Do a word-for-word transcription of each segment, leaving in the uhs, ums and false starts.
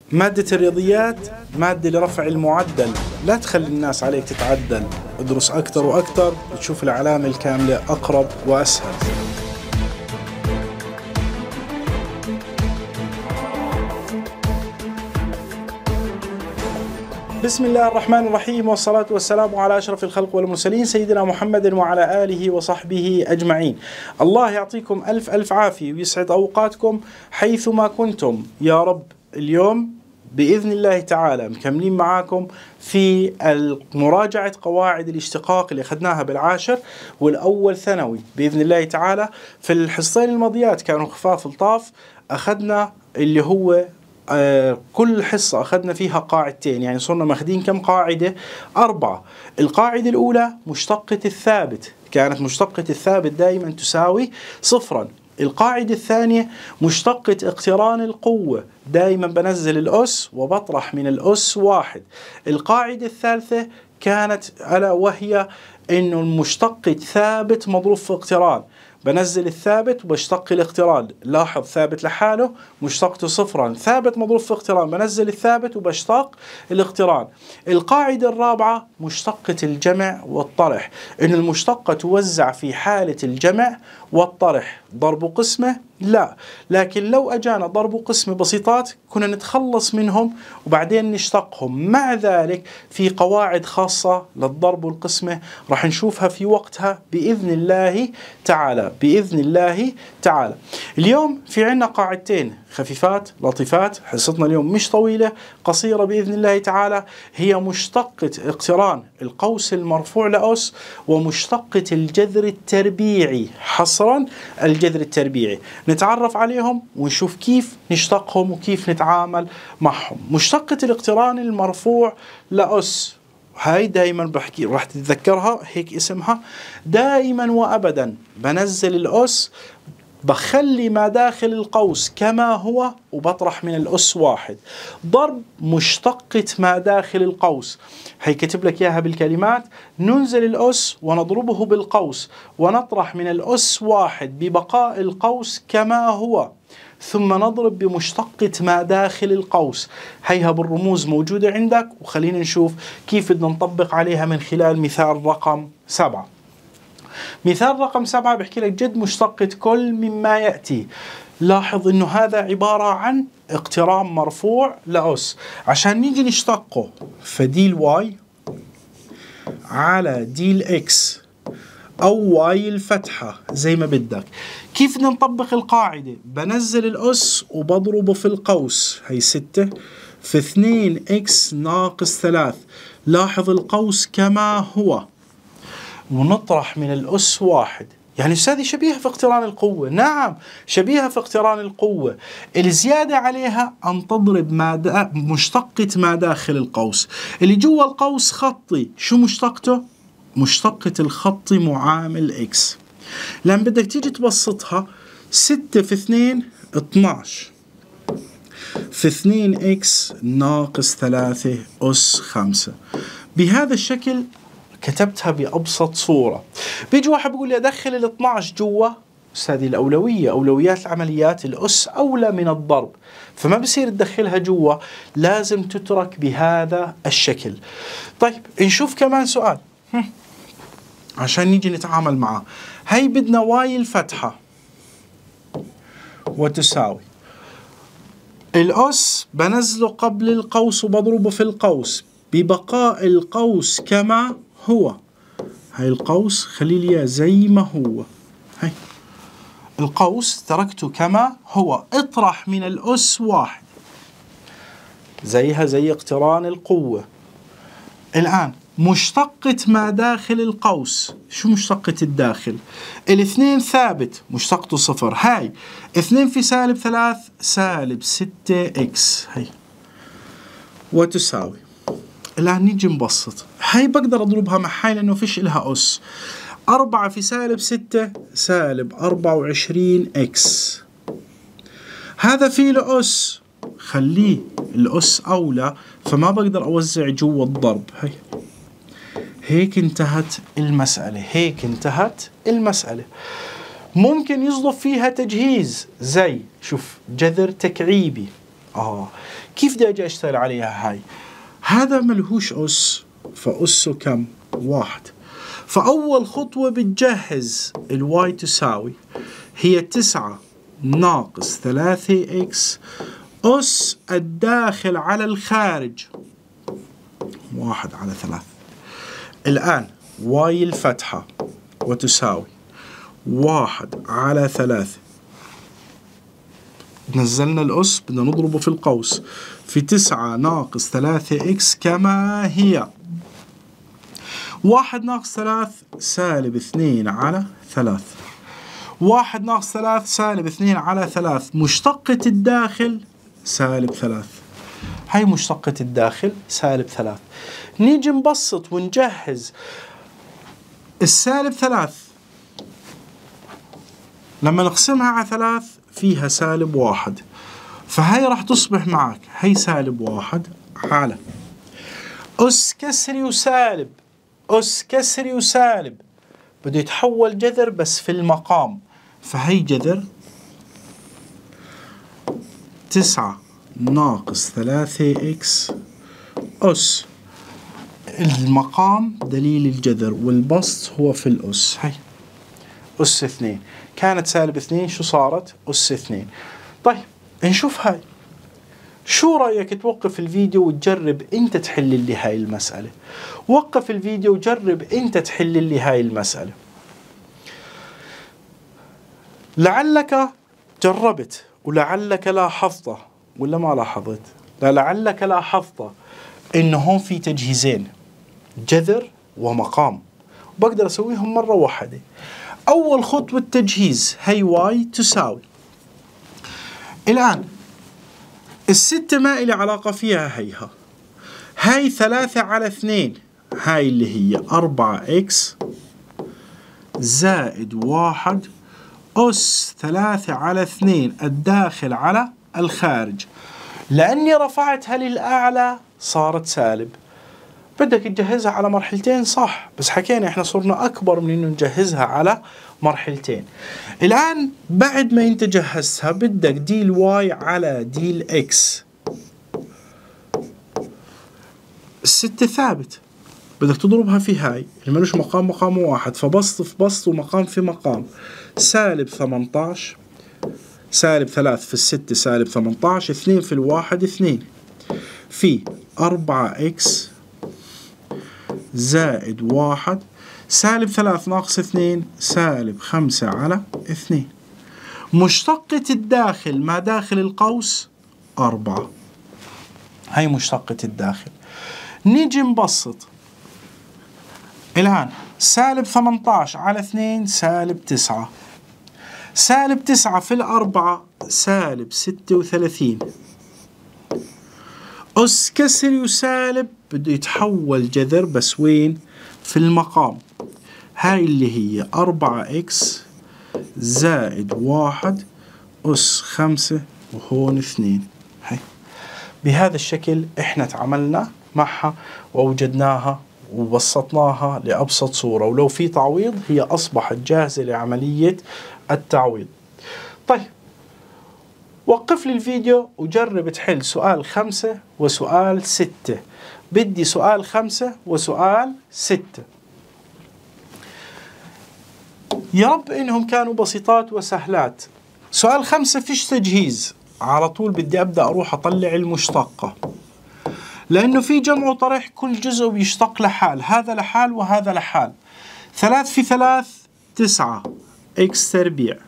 مادة الرياضيات مادة لرفع المعدل، لا تخلي الناس عليك تتعدل، ادرس أكثر وأكثر تشوف العلامة الكاملة أقرب وأسهل. بسم الله الرحمن الرحيم، والصلاة والسلام على أشرف الخلق والمرسلين سيدنا محمد وعلى آله وصحبه أجمعين. الله يعطيكم ألف ألف عافية ويسعد أوقاتكم حيثما كنتم يا رب. اليوم بإذن الله تعالى مكملين معاكم في مراجعة قواعد الاشتقاق اللي أخذناها بالعاشر والأول ثانوي بإذن الله تعالى. في الحصتين الماضيات كانوا خفاف لطاف، أخذنا اللي هو آه كل حصة أخذنا فيها قاعدتين، يعني صرنا ماخذين كم قاعدة؟ أربعة. القاعدة الأولى مشتقة الثابت، كانت مشتقة الثابت دائما تساوي صفرا. القاعدة الثانية مشتقة اقتران القوة، دائما بنزل الأس وبطرح من الأس واحد. القاعدة الثالثة كانت ألا وهي إنه المشتق ثابت مضروب في اقتران، بنزل الثابت وبشتق الاقتران. لاحظ ثابت لحاله مشتقته صفرا، ثابت مضروب في اقتران بنزل الثابت وبشتق الاقتران. القاعدة الرابعة مشتقة الجمع والطرح، إن المشتقة توزع في حالة الجمع والطرح. ضرب قسمة لا، لكن لو أجانا ضرب قسمة بسيطات كنا نتخلص منهم وبعدين نشتقهم. مع ذلك في قواعد خاصة للضرب والقسمة راح نشوفها في وقتها بإذن الله تعالى بإذن الله تعالى. اليوم في عنا قاعدتين خفيفات لطيفات، حصتنا اليوم مش طويلة، قصيرة بإذن الله تعالى. هي مشتقة اقتران القوس المرفوع لأس ومشتقة الجذر التربيعي، حصرا الجذر التربيعي. نتعرف عليهم ونشوف كيف نشتقهم وكيف نتعامل معهم. مشتقة الاقتران المرفوع لأس هاي دائما بحكي راح تتذكرها، هيك اسمها دائما وأبدا. بنزل الأس، بخلي ما داخل القوس كما هو وبطرح من الأس واحد. ضرب مشتقة ما داخل القوس، هي كتب لك إياها بالكلمات. ننزل الأس ونضربه بالقوس ونطرح من الأس واحد ببقاء القوس كما هو، ثم نضرب بمشتقة ما داخل القوس. هيها بالرموز موجودة عندك، وخلينا نشوف كيف بدنا نطبق عليها من خلال مثال رقم سبعة. مثال رقم سبعة بحكي لك جد مشتقة كل مما يأتي. لاحظ انه هذا عبارة عن اقتران مرفوع لأس. عشان نيجي نشتقه فدي الواي على دي الاكس او واي الفتحة زي ما بدك. كيف بدنا نطبق القاعدة؟ بنزل الأس وبضربه في القوس، هي ستة في اثنين اكس ناقص ثلاث. لاحظ القوس كما هو ونطرح من الأس واحد. يعني هذه شبيهة في اقتران القوة، نعم شبيهة في اقتران القوة. الزيادة عليها أن تضرب ما دا مشتقة ما داخل القوس. اللي جوا القوس خطي، شو مشتقته؟ مشتقة الخطي معامل إكس. لما بدك تيجي تبسطها ستة في اثنين اثناش في اثنين إكس ناقص ثلاثة أس خمسة. بهذا الشكل كتبتها بأبسط صورة. بيجي واحد بيقول لي أدخل ال اثناش جوا، بس هذه الأولوية، أولويات العمليات الأس أولى من الضرب، فما بصير تدخلها جوا، لازم تترك بهذا الشكل. طيب نشوف كمان سؤال عشان نيجي نتعامل معه. هي بدنا واي الفتحة وتساوي الأس، بنزله قبل القوس وبضربه في القوس ببقاء القوس كما هو. هاي القوس خلي لي زي ما هو، هاي القوس تركته كما هو، اطرح من الأس واحد زيها زي اقتران القوة. الآن مشتقة ما داخل القوس، شو مشتقة الداخل؟ الاثنين ثابت مشتقته صفر، هاي اثنين في سالب ثلاث سالب ستة اكس، هاي وتساوي. الآن نيجي نبسط، هاي بقدر أضربها مع هاي لأنه فيش إلها أس. أربعة في سالب ستة سالب أربعة وعشرين إكس. هذا فيه له أس، خليه الأس أولى، فما بقدر أوزع جوا الضرب. هاي هيك انتهت المسألة، هيك انتهت المسألة. ممكن يصدف فيها تجهيز زي شوف جذر تكعيبي آه كيف بدي أجي أشتغل عليها هاي؟ هذا ملهوش أس، فأسه كم؟ واحد. فأول خطوة بتجهز الواي تساوي هي تسعة ناقص ثلاثة إكس أس الداخل على الخارج واحد على ثلاثة. الآن واي الفتحة وتساوي واحد على ثلاثة. نزلنا الأس بدنا نضربه في القوس في تسعة ناقص ثلاثة إكس كما هي. واحد ناقص ثلاث سالب اثنين على ثلاث. واحد ناقص ثلاث سالب اثنين على ثلاث. مشتقة الداخل سالب ثلاث. هاي مشتقة الداخل سالب ثلاث. نيجي نبسط ونجهز السالب ثلاث لما نقسمها على ثلاث فيها سالب واحد، فهي راح تصبح معك هي سالب واحد على أس كسري وسالب. أس كسري وسالب بده يتحول جذر بس في المقام، فهي جذر تسعة ناقص ثلاثة إكس أس المقام دليل الجذر والبسط هو في الأس. هي أس اثنين كانت سالب اثنين، شو صارت؟ أس اثنين. طيب نشوف هاي. شو رأيك توقف الفيديو وتجرب انت تحل لي هاي المسألة؟ وقف الفيديو وجرب انت تحل لي هاي المسألة. لعلك جربت ولعلك لاحظت ولا ما لاحظت؟ لا لعلك لاحظت انه هون في تجهيزين، جذر ومقام، بقدر اسويهم مرة واحدة. اول خطوة تجهيز هي واي تساوي. الان الستة ما إلي علاقة فيها، هيها هاي ثلاثة على اثنين، هاي اللي هي أربعة إكس زائد واحد أس ثلاثة على اثنين الداخل على الخارج. لأني رفعتها للأعلى صارت سالب، بدك تجهزها على مرحلتين صح، بس حكينا احنا صرنا أكبر من إنه نجهزها على مرحلتين. الآن بعد ما انت جهزتها بدك دي الواي على دي الإكس. الستة ثابت بدك تضربها في هاي اللي ملوش مقام، مقام واحد، فبسط في بسط ومقام في مقام. سالب ثمانية عشر سالب ثلاث في الستة سالب ثمانية عشر، اثنين في الواحد اثنين، في أربعة إكس زائد واحد سالب ثلاث ناقص اثنين سالب خمسة على اثنين. مشتقة الداخل ما داخل القوس أربعة. هاي مشتقة الداخل. نيجي نبسط. الآن سالب ثمانية عشر على اثنين سالب تسعة. سالب تسعة في الأربعة سالب ستة وثلاثين. أس كسري وسالب بده يتحول جذر بس وين؟ في المقام. هاي اللي هي أربعة إكس زائد واحد أس خمسة وهون اثنين. هاي بهذا الشكل احنا تعاملنا معها وأوجدناها وبسطناها لأبسط صورة، ولو في تعويض هي أصبحت جاهزة لعملية التعويض. طيب وقف لي الفيديو وجرب تحل سؤال خمسة وسؤال ستة. بدي سؤال خمسة وسؤال ستة. يا رب إنهم كانوا بسيطات وسهلات. سؤال خمسة فيش تجهيز، على طول بدي أبدأ أروح أطلع المشتقة، لأنه في جمع وطرح كل جزء بيشتق لحال، هذا لحال وهذا لحال. ثلاث في ثلاث تسعة إكس تربيع.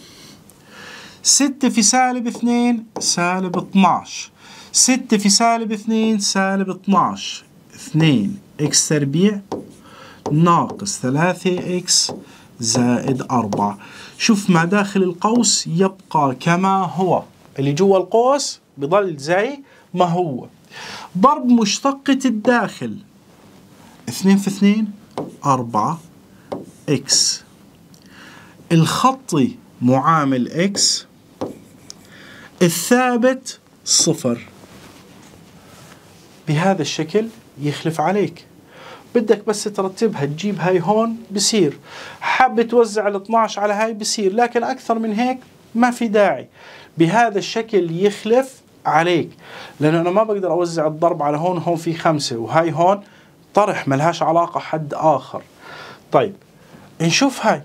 ستة في سالب اثنين سالب اثناعش. ستة في سالب اثنين سالب اثناعش. اثنين إكس تربيع ناقص ثلاثة إكس زائد أربعة. شوف ما داخل القوس يبقى كما هو، اللي جوا القوس بضل زي ما هو. ضرب مشتقة الداخل اثنين في اثنين أربعة إكس. الخطي معامل إكس، الثابت صفر. بهذا الشكل يخلف عليك، بدك بس ترتبها تجيب هاي هون بصير، حاب توزع ال اثناعش على هاي بصير، لكن أكثر من هيك ما في داعي. بهذا الشكل يخلف عليك، لأنه أنا ما بقدر أوزع الضرب على هون، هون في خمسة وهاي هون طرح ملهاش علاقة حد آخر. طيب نشوف هاي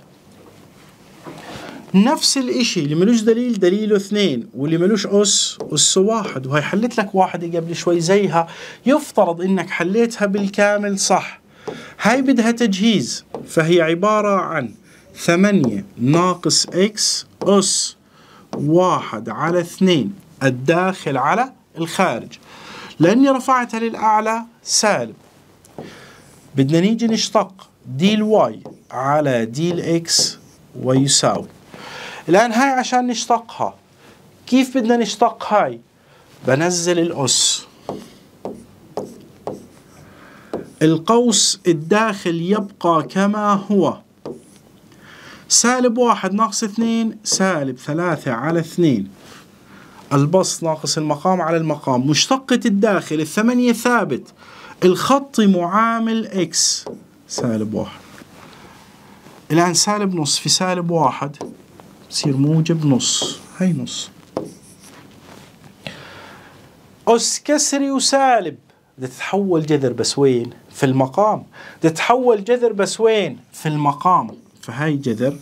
نفس الاشي اللي ملوش دليل دليله اثنين، واللي ملوش أس أس واحد، وهي حلت لك واحدة قبل شوي زيها، يفترض إنك حليتها بالكامل صح. هاي بدها تجهيز، فهي عبارة عن ثمانية ناقص إكس أس واحد على اثنين الداخل على الخارج. لأني رفعتها للأعلى سالب، بدنا نيجي نشتق دي الواي على دي الإكس ويساوي. الآن هاي عشان نشتقها كيف بدنا نشتق هاي؟ بنزل الأس، القوس الداخل يبقى كما هو، سالب واحد ناقص اثنين سالب ثلاثة على اثنين، البسط ناقص المقام على المقام، مشتقة الداخل الثمانية ثابت، الخطي معامل إكس سالب واحد. الآن سالب نص في سالب واحد بصير موجب نص، هاي نص. أس كسري وسالب بدها تتحول جذر، بس وين؟ في المقام. بدها تتحول جذر بس وين؟ في المقام. فهاي جذر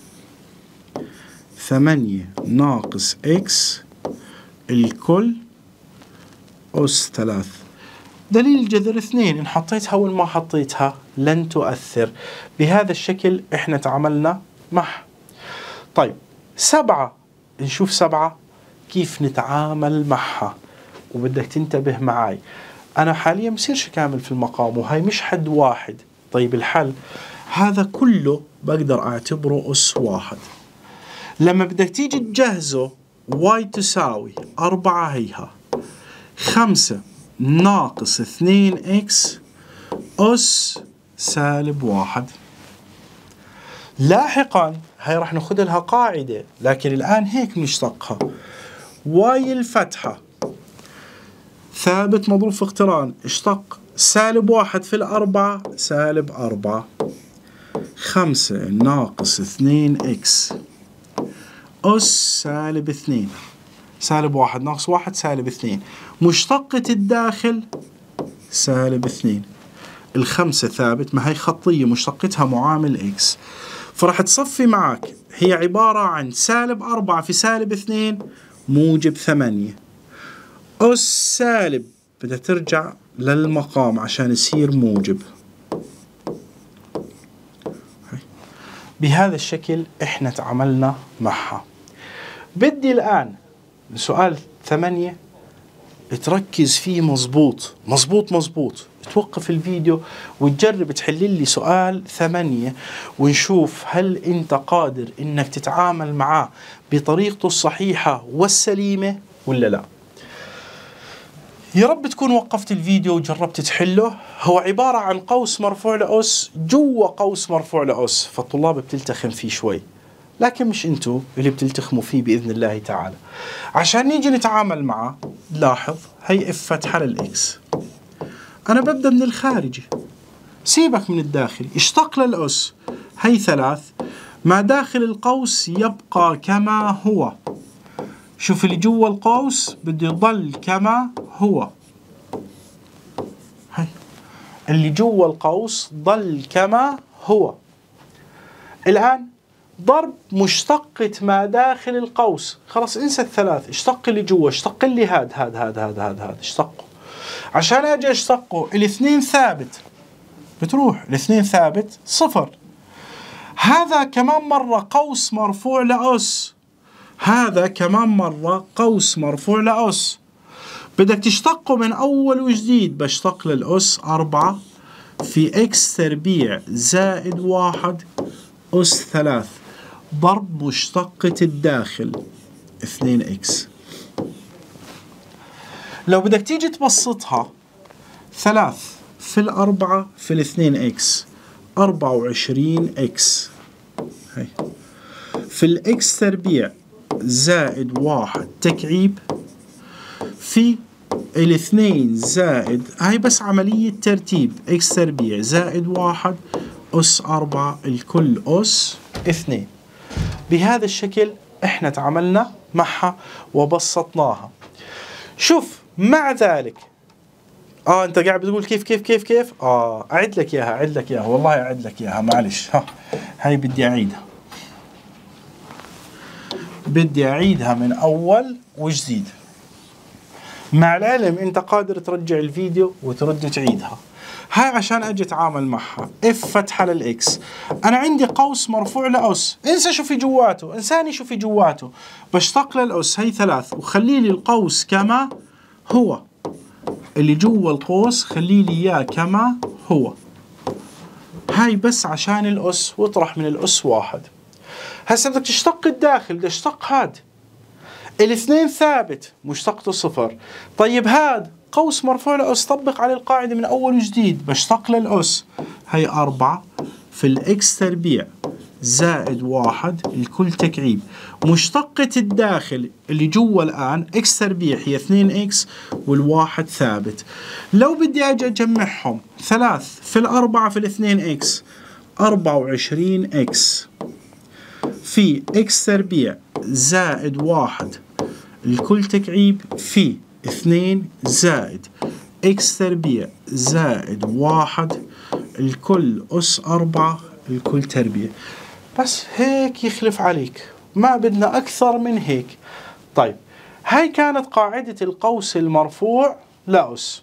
ثمانية ناقص إكس الكل أس ثلاث. دليل الجذر اثنين، إن حطيتها وإن ما حطيتها لن تؤثر. بهذا الشكل إحنا تعاملنا معها. طيب سبعة، نشوف سبعة كيف نتعامل معها، وبدك تنتبه معاي. أنا حاليا بصيرش كامل في المقام، وهي مش حد واحد. طيب الحل هذا كله بقدر أعتبره أس واحد. لما بدك تيجي تجهزه واي تساوي أربعة، هيها خمسة ناقص اثنين إكس أس سالب واحد. لاحقا هاي راح ناخذ لها قاعدة، لكن الآن هيك نشتقها. واي الفتحة ثابت مضروب في اقتران، اشتق سالب واحد في الأربعة سالب أربعة، خمسة ناقص اثنين إكس أس سالب اثنين، سالب واحد ناقص واحد سالب اثنين، مشتقة الداخل سالب اثنين، الخمسة ثابت، ما هي خطية مشتقتها معامل إكس، فراح تصفي معك. هي عبارة عن سالب أربعة في سالب اثنين موجب ثمانية، أس سالب بدها ترجع للمقام عشان يصير موجب. بهذا الشكل احنا تعاملنا معها. بدي الآن سؤال ثمانية تركز فيه مظبوط مظبوط مظبوط، توقف الفيديو وتجرب تحل لي سؤال ثمانية، ونشوف هل انت قادر انك تتعامل معاه بطريقته الصحيحة والسليمة ولا لا. يا رب تكون وقفت الفيديو وجربت تحله. هو عبارة عن قوس مرفوع لأس جوا قوس مرفوع لأس، فالطلاب بتلتخم فيه شوي، لكن مش انتو اللي بتلتخموا فيه بإذن الله تعالى. عشان نيجي نتعامل معه لاحظ هي اف فتحة للإكس، أنا ببدأ من الخارجي، سيبك من الداخل، اشتق للأس، هي ثلاث، ما داخل القوس يبقى كما هو. شوف اللي جوا القوس بده يضل كما هو، هي اللي جوا القوس ضل كما هو. الآن ضرب مشتقة ما داخل القوس، خلاص انسى الثلاث، اشتق اللي جوا، اشتق اللي هاد هاد هاد هاد هاد هاد اشتقه. عشان اجي اشتقه الاثنين ثابت، بتروح الاثنين ثابت صفر. هذا كمان مرة قوس مرفوع لأس، هذا كمان مرة قوس مرفوع لأس، بدك تشتقه من أول وجديد. بشتق للأس أربعة في إكس تربيع زائد واحد أس ثلاث، ضرب مشتقة الداخل اثنين إكس. لو بدك تيجي تبسطها ثلاث في الأربعة في الاثنين إكس، أربعة وعشرين إكس، هي في الإكس تربيع زائد واحد تكعيب في الاثنين زائد، هاي بس عملية ترتيب، إكس تربيع زائد واحد أس أربعة الكل أس اثنين. بهذا الشكل احنا تعاملنا معها وبسطناها. شوف مع ذلك اه انت قاعد بتقول كيف كيف كيف كيف اه اعد لك اياها اعد لك اياها والله اعد لك اياها معلش. ها هاي بدي اعيدها بدي اعيدها من اول وجديد. مع العلم انت قادر ترجع الفيديو وترد تعيدها. هاي عشان اجي اتعامل معها اف فتحة للاكس، انا عندي قوس مرفوع لاس، انسى شو في جواته، انساني شو في جواته، بشتق للاس هي ثلاث وخلي لي القوس كما هو، اللي جوا القوس خلي لي اياه كما هو. هاي بس عشان الاس، واطرح من الاس واحد. هسه بدك تشتق الداخل، بدي اشتق هاد الاثنين ثابت مشتقته صفر. طيب هاد قوس مرفوع لأس، طبق عليه القاعدة من أول وجديد، بشتق للأس هي أربعة في الإكس تربيع زائد واحد الكل تكعيب. مشتقة الداخل اللي جوا الآن إكس تربيع هي اثنين إكس والواحد ثابت. لو بدي أجي أجمعهم ثلاث في الأربعة في الاثنين إكس، أربعة وعشرين إكس في إكس تربيع زائد واحد الكل تكعيب في اثنين زائد إكس تربيع زائد واحد الكل أس أربعة الكل تربيع. بس هيك يخلف عليك، ما بدنا أكثر من هيك. طيب هاي كانت قاعدة القوس المرفوع لأس.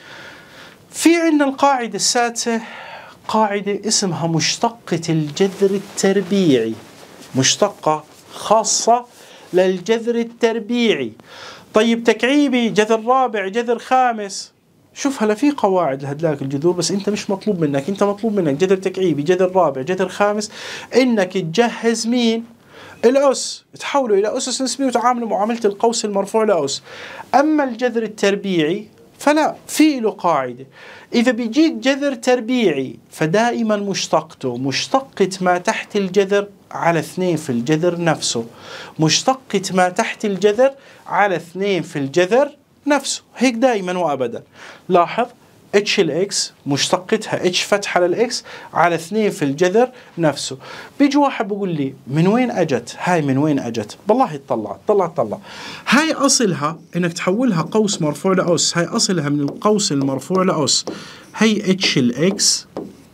في عندنا القاعدة السادسة، قاعدة اسمها مشتقة الجذر التربيعي، مشتقة خاصة للجذر التربيعي. طيب تكعيبي، جذر رابع، جذر خامس، شوف هلا في قواعد لهدلاك الجذور، بس انت مش مطلوب منك، انت مطلوب منك جذر تكعيبي، جذر رابع، جذر خامس، انك تجهز مين؟ الأس، تحوله إلى أسس نسبية وتعامله معاملة القوس المرفوع لأس. أما الجذر التربيعي فلا، في له قاعدة، إذا بيجيك جذر تربيعي فدائما مشتقته مشتقة ما تحت الجذر على اثنين في الجذر نفسه، مشتقة ما تحت الجذر على اثنين في الجذر نفسه، هيك دائما وأبدا. لاحظ اتش الاكس مشتقتها اتش فتحة للاكس على اثنين في الجذر نفسه. بيجي واحد بقول لي من وين اجت هاي، من وين اجت؟ بالله اطلع طلع طلع. هاي اصلها انك تحولها قوس مرفوع لاس، هاي اصلها من القوس المرفوع لاس، هي اتش الاكس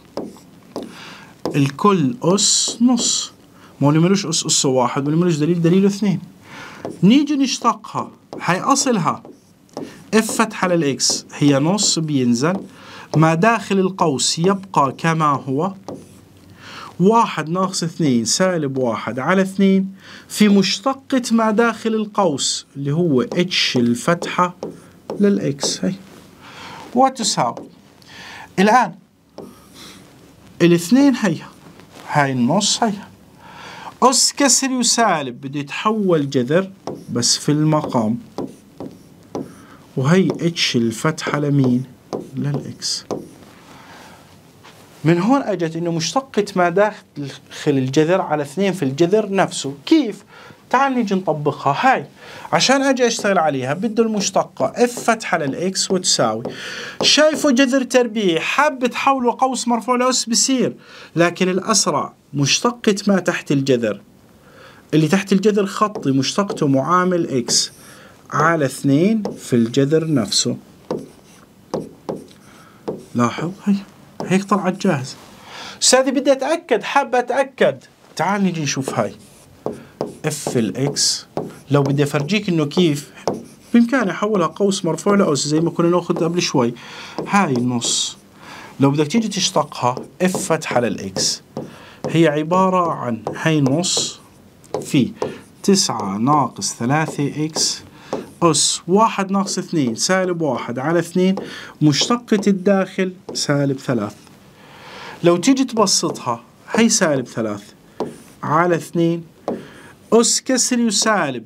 الكل اس نص، ما هو اللي ملوش اس اس واحد واللي ملوش دليل دليله اثنين. نيجي نشتقها، هاي اصلها اف فتحة للاكس هي نص بينزل، ما داخل القوس يبقى كما هو، واحد ناقص اثنين سالب واحد على اثنين في مشتقة ما داخل القوس اللي هو اتش الفتحة للاكس هي، وتساوي الآن الاثنين هي هاي النص هي أس كسري وسالب بده يتحول جذر بس في المقام، وهي اتش الفتحة لمين؟ للإكس. من هون أجت إنه مشتقة ما داخل الجذر على اثنين في الجذر نفسه. كيف؟ تعال نيجي نطبقها. هاي عشان أجي أشتغل عليها بده المشتقة اف فتحة للإكس وتساوي، شايفه جذر تربيعي، حاب تحوله قوس مرفوع لأس بصير، لكن الأسرع مشتقة ما تحت الجذر، اللي تحت الجذر خطي مشتقته معامل إكس على اثنين في الجذر نفسه. لاحظ هي هيك طلعت جاهز. أستاذي بدي أتأكد، حاب أتأكد، تعال نيجي نشوف هاي اف الاكس. لو بدي أفرجيك إنه كيف بإمكاني أحولها قوس مرفوع لأس زي ما كنا ناخذ قبل شوي. هاي النص لو بدك تيجي تشتقها اف فتحة للإكس هي عبارة عن هاي نص في تسعة ناقص ثلاثة إكس أس واحد ناقص اثنين سالب واحد على اثنين، مشتقة الداخل سالب ثلاث. لو تيجي تبسطها هي سالب ثلاث على اثنين أس كسري وسالب.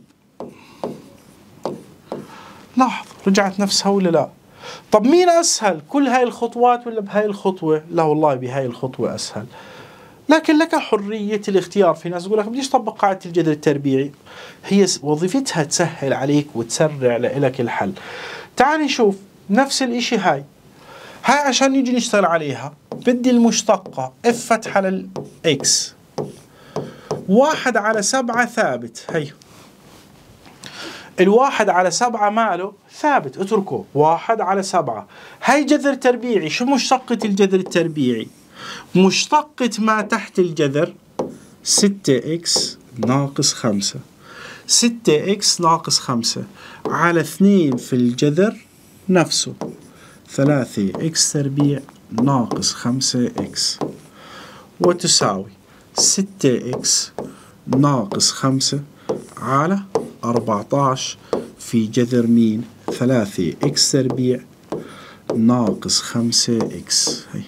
لاحظ رجعت نفسها ولا لا؟ طب مين أسهل، كل هاي الخطوات ولا بهاي الخطوة؟ لا والله بهاي الخطوة أسهل، لكن لك حرية الاختيار. في ناس يقول لك بديش طبق قاعدة الجذر التربيعي، هي وظيفتها تسهل عليك وتسرع لك الحل. تعال نشوف نفس الاشي. هاي هاي عشان نيجي نشتغل عليها بدي المشتقة اف فتحة للإكس واحد على سبعة ثابت، هي الواحد على سبعة ماله ثابت، اتركه واحد على سبعة. هاي جذر تربيعي. شو مشتقة الجذر التربيعي؟ مشتقة ما تحت الجذر ستة إكس ناقص خمسة. ستة إكس ناقص خمسة على اثنين في الجذر نفسه ثلاثة إكس تربيع ناقص خمسة إكس، وتساوي ستة إكس ناقص خمسة على أربعة عشر في جذر مين؟ ثلاثة إكس تربيع ناقص خمسة إكس. هي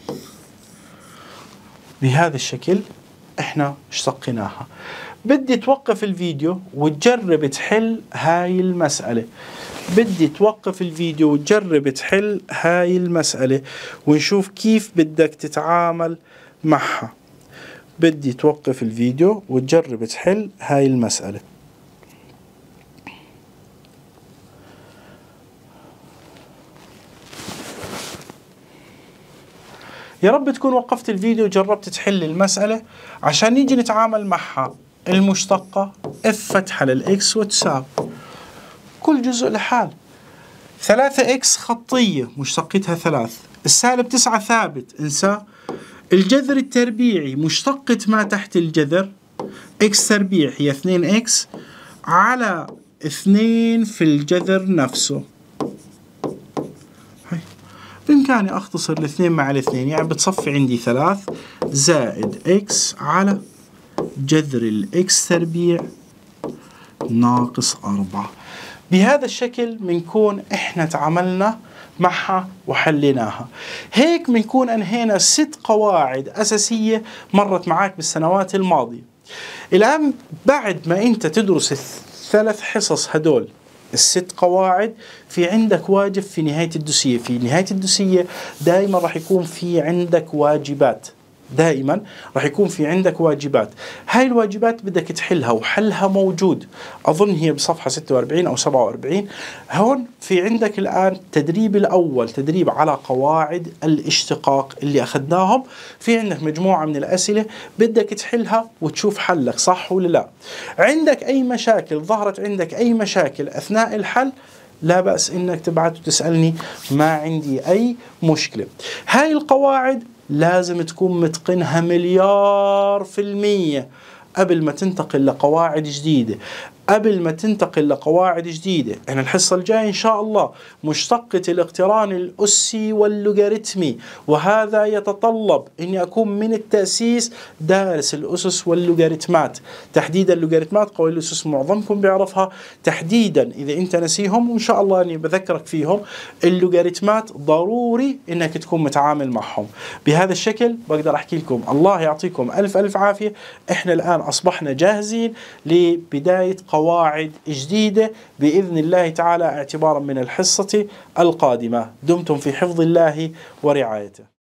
بهذا الشكل احنا اشتقناها. بدي توقف الفيديو وتجرب تحل هاي المسألة. بدي توقف الفيديو وتجرب تحل هاي المسألة ونشوف كيف بدك تتعامل معها. بدي توقف الفيديو وتجرب تحل هاي المسألة. يا رب تكون وقفت الفيديو وجربت تحل المسألة عشان نيجي نتعامل معها. المشتقة اف فتحة للإكس وتساوي كل جزء لحال. ثلاثة إكس خطية مشتقتها ثلاث. السالب تسعة ثابت انساه. الجذر التربيعي مشتقة ما تحت الجذر إكس تربيع هي اثنين إكس على اثنين في الجذر نفسه. هي. بإمكاني أختصر الاثنين مع الاثنين، يعني بتصفي عندي ثلاث زائد إكس على جذر الإكس تربيع ناقص أربعة. بهذا الشكل بنكون إحنا تعاملنا معها وحليناها. هيك بنكون أنهينا ست قواعد أساسية مرت معك بالسنوات الماضية. الآن بعد ما أنت تدرس الثلاث حصص هدول الست قواعد، في عندك واجب في نهاية الدرسية. في نهاية الدرسية دائما راح يكون في عندك واجبات. دائما راح يكون في عندك واجبات. هاي الواجبات بدك تحلها وحلها موجود، أظن هي بصفحة ستة وأربعين أو سبعة وأربعين. هون في عندك الآن التدريب الأول، تدريب على قواعد الاشتقاق اللي أخذناهم. في عندك مجموعة من الأسئلة بدك تحلها وتشوف حلك صح ولا لا. عندك أي مشاكل، ظهرت عندك أي مشاكل أثناء الحل، لا بأس إنك تبعت وتسألني، ما عندي أي مشكلة. هاي القواعد لازم تكون متقنها مليار في المية قبل ما تنتقل لقواعد جديدة. قبل ما تنتقل لقواعد جديدة، احنا الحصة الجاية ان شاء الله مشتقة الاقتران الأسي واللوغاريتمي، وهذا يتطلب اني اكون من التأسيس دارس الأسس واللوغاريتمات. تحديدا اللوغاريتمات قوي الأسس معظمكم بيعرفها، تحديدا اذا انت نسيهم وان شاء الله اني بذكرك فيهم. اللوغاريتمات ضروري انك تكون متعامل معهم. بهذا الشكل بقدر احكي لكم الله يعطيكم الف الف عافية. احنا الان اصبحنا جاهزين لبداية قواعد جديدة بإذن الله تعالى اعتبارا من الحصة القادمة. دمتم في حفظ الله ورعايته.